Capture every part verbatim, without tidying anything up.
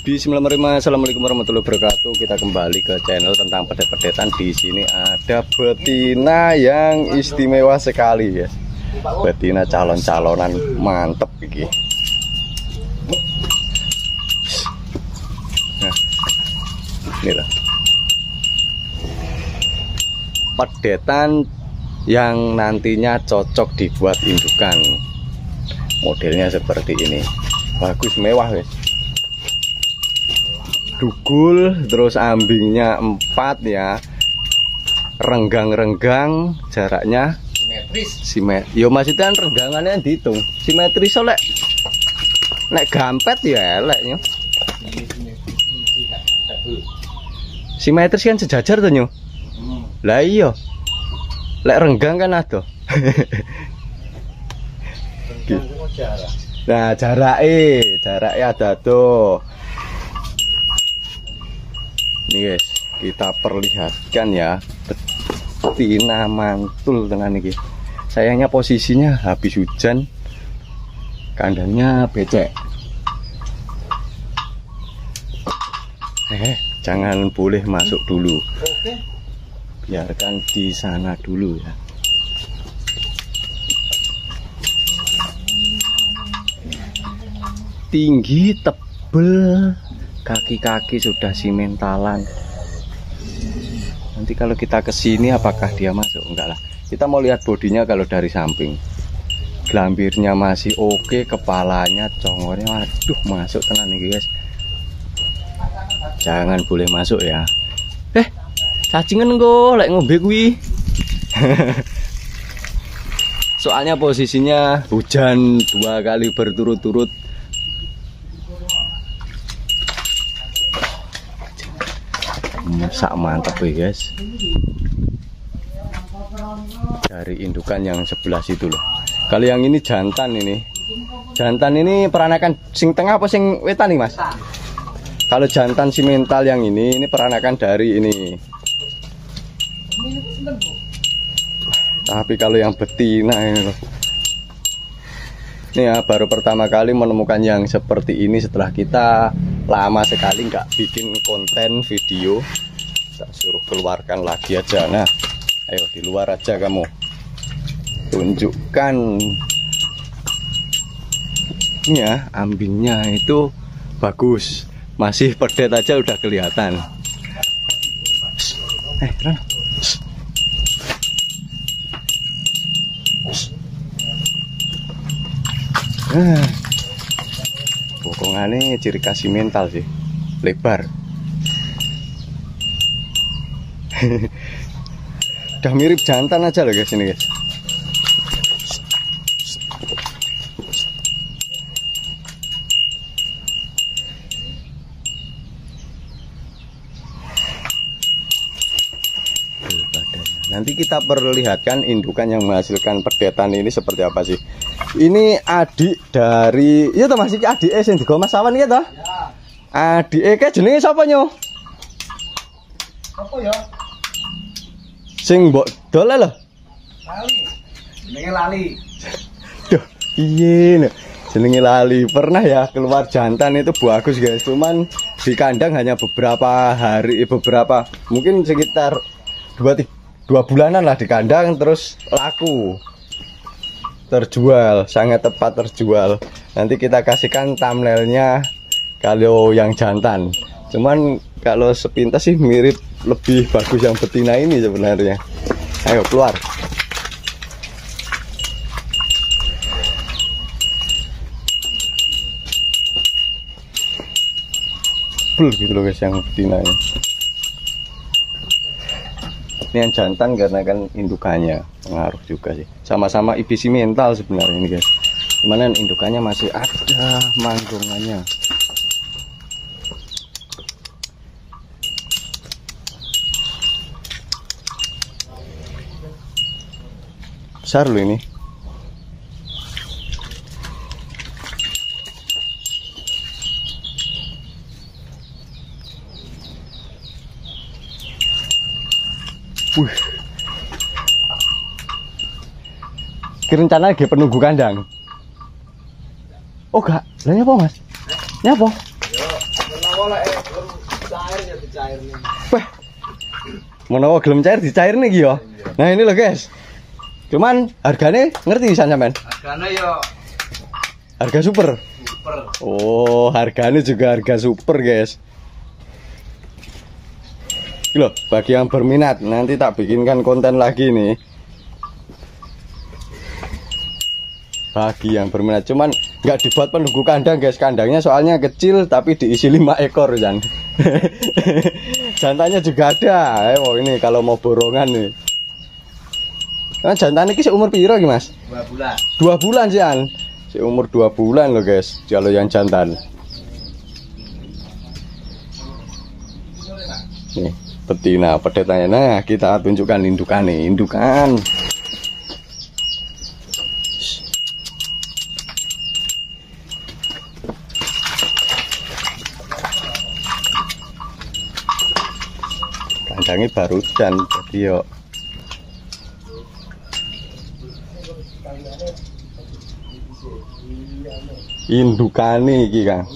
Bismillahirrahmanirrahim. Assalamualaikum warahmatullahi wabarakatuh. Kita kembali ke channel tentang pedet-pedetan. Di sini ada betina yang istimewa sekali ya. Betina calon-calonan mantep iki. Nah, inilah pedetan yang nantinya cocok dibuat indukan. Modelnya seperti ini. Bagus, mewah guys. Dugul, terus ambingnya empat ya, renggang-renggang, jaraknya simetris. Simetris. Yo maksudnya renggangannya dihitung simetris, soalnya nek gampet ya elek yo. Simetris kan sejajar tuh nyo. Lah iya, lek renggang kan ada. Nah jaraknya, jaraknya ada tuh. Ini guys, kita perlihatkan ya betina mantul dengan ini. Sayangnya posisinya habis hujan, kandangnya becek. Eh, jangan boleh masuk dulu. Biarkan di sana dulu ya. Tinggi, tebel, kaki-kaki sudah simentalan. Nanti kalau kita ke sini apakah dia masuk? Enggak lah. Kita mau lihat bodinya kalau dari samping. Gelambirnya masih oke, kepalanya, congornya, waduh masuk tenan nih guys. Jangan boleh masuk ya. Eh, cacingan kok lek ngombe kuwi. Soalnya posisinya hujan dua kali berturut-turut. Sak mantap ya guys. Dari indukan yang sebelah situ loh. Kalau yang ini jantan ini. Jantan ini peranakan sing tengah apa sing wetan nih mas? Kalau jantan simental yang ini, ini peranakan dari ini. Tapi kalau yang betina ini loh. Ini ya baru pertama kali menemukan yang seperti ini setelah kita lama sekali nggak bikin konten video. Kita suruh keluarkan lagi aja. Nah, ayo di luar aja kamu. Tunjukkan. Ini ya, ambingnya itu bagus. Masih pedet aja udah kelihatan. Eh, Ran. Nah, bokongannya ciri khas mental sih, lebar. Udah mirip jantan aja loh guys ini guys. Nanti kita perlihatkan indukan yang menghasilkan pedetan ini seperti apa sih. Ini adik dari, iya toh masih adik es yang digomas awan iya toh? Ya. Adik e ke jenenge sapa nyo? Apa ya? Sing mbok dol lho. Lali. Jenenge Lali. Duh, piye lho. Jenenge Lali. Pernah ya keluar jantan itu bagus guys, cuman di kandang hanya beberapa hari, beberapa mungkin sekitar dua dua bulanan lah di kandang terus laku. Terjual, sangat tepat terjual. Nanti kita kasihkan thumbnailnya kalau yang jantan. Cuman kalau sepintas sih mirip, lebih bagus yang betina ini sebenarnya. Ayo keluar. Full gitu loh guys yang betina ini. Ini yang jantan karena kan indukannya pengaruh juga sih. Sama-sama ibisi mental sebenarnya ini guys. Cuman indukannya masih ada manggungannya. Besar loh ini. Wih. Rencana lagi penunggu kandang. Oh gak, lah nyapa mas? Nyapa? oleh cair ya dicair nih. Wah. Menawa gelem cair dicair nih ya. Nah ini loh guys. Cuman harganya ngerti sampean? Harganya ya harga super. super. Oh, harganya juga harga super guys. Loh, bagi yang berminat nanti tak bikinkan konten lagi nih. Bagi yang berminat, cuman nggak dibuat penunggu kandang guys. Kandangnya soalnya kecil tapi diisi lima ekor Jan. Jantannya juga ada. Eh, oh ini kalau mau borongan nih. Nah, jantan ini seumur piro iki Mas? Dua bulan. Dua bulan sih An. Seumur dua bulan loh guys. Kalau yang jantan. Nih, betina pedetanya. Nah, kita tunjukkan indukan nih, indukan. Kandangnya baru dan jadi yuk. Indukane iki Kang.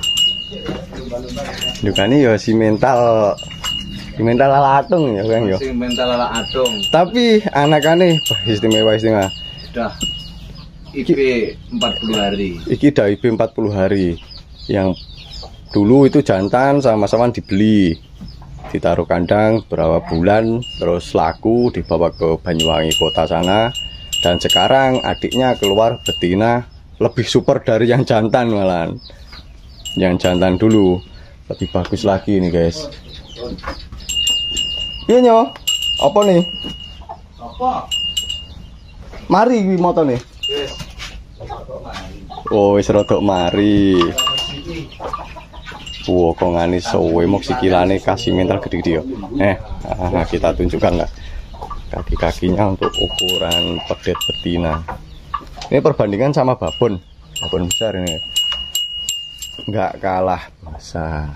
Indukane ya si mental si mental latung ya Kang ya. Si mental latung. Tapi anakane istimewa istimewa. Sudah I P empat puluh hari. Iki dah I P empat puluh hari. Yang dulu itu jantan sama-sama dibeli. Ditaruh kandang berapa bulan terus laku dibawa ke Banyuwangi kota sana. Dan sekarang adiknya keluar betina lebih super dari yang jantan malahan. Yang jantan dulu lebih bagus lagi nih guys. Iya nyo, apa nih? Apa? Mari wi moto nih. Yes. Oh wis rodok mari. Wow, kok ngani sowe mok sikilane kasih mental gede-gede yo. Eh, ah, kita tunjukkan lah kaki-kakinya untuk ukuran pedet betina. Ini perbandingan sama babon, babon besar ini, nggak kalah besar.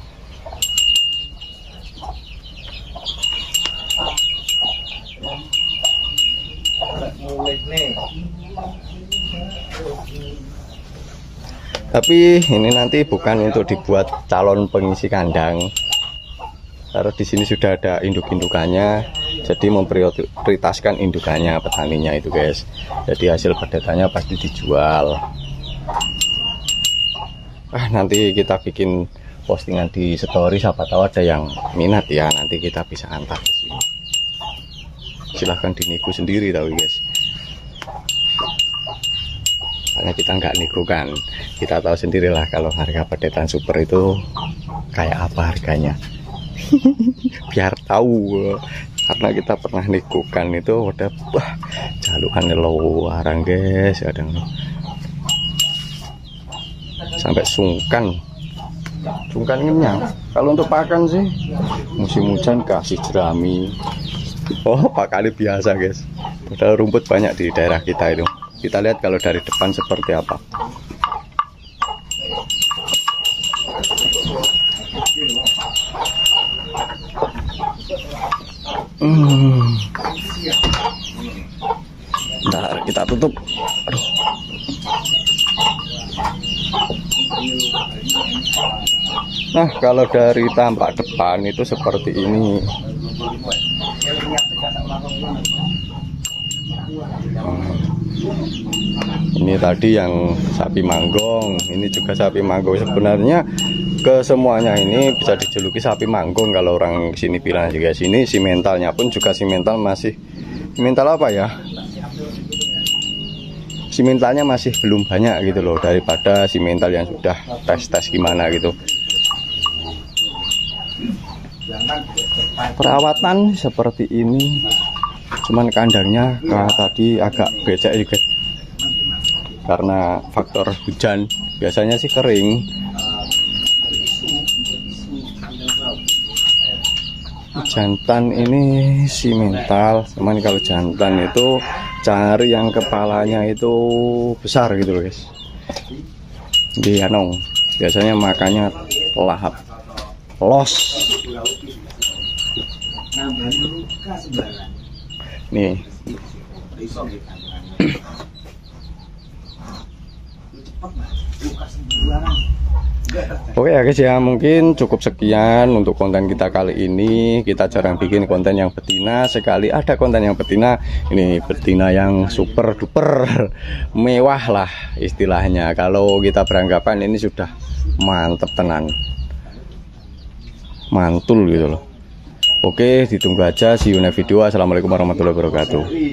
Tapi ini nanti bukan untuk dibuat calon pengisi kandang. Karena di sini sudah ada induk-indukannya, jadi memprioritaskan indukannya petaninya itu guys. Jadi hasil pedetannya pasti dijual. Ah nanti kita bikin postingan di story, siapa tahu ada yang minat ya. Nanti kita bisa antar ke sini. Silahkan dinego sendiri tahu guys. Karena kita nggak nego kan, kita tahu sendirilah kalau harga pedetan super itu kayak apa harganya. Biar tahu, karena kita pernah negokan itu udah wah jalukan larang guys, kadang sampai sungkan sungkan kenyang. Kalau untuk pakan sih musim hujan kasih jerami. Oh pakannya biasa guys, padahal rumput banyak di daerah kita itu. Kita lihat kalau dari depan seperti apa. Hmm. Bentar, kita tutup. Aduh. Nah, kalau dari tampak depan itu seperti ini. Hmm. Ini tadi yang sapi manggong, ini juga sapi manggong. Sebenarnya kesemuanya ini bisa dijuluki sapi manggong kalau orang sini bilang juga. Sini si mentalnya pun juga si mental masih mental apa ya? Si mentalnya masih belum banyak gitu loh daripada si mental yang sudah tes-tes gimana gitu. Perawatan seperti ini, cuman kandangnya nah, tadi agak becek juga karena faktor hujan. Biasanya sih kering. Jantan ini si mental, cuman kalau jantan itu cari yang kepalanya itu besar gitu loh guys. Di anong biasanya makannya lahap los. Nih Oke ya guys ya, mungkin cukup sekian untuk konten kita kali ini. Kita jarang bikin konten yang betina, sekali ada konten yang betina, ini betina yang super duper mewah lah istilahnya. Kalau kita beranggapan ini sudah mantep tenan, mantul gitu loh. Oke, ditunggu aja, see you next video. Assalamualaikum warahmatullahi wabarakatuh.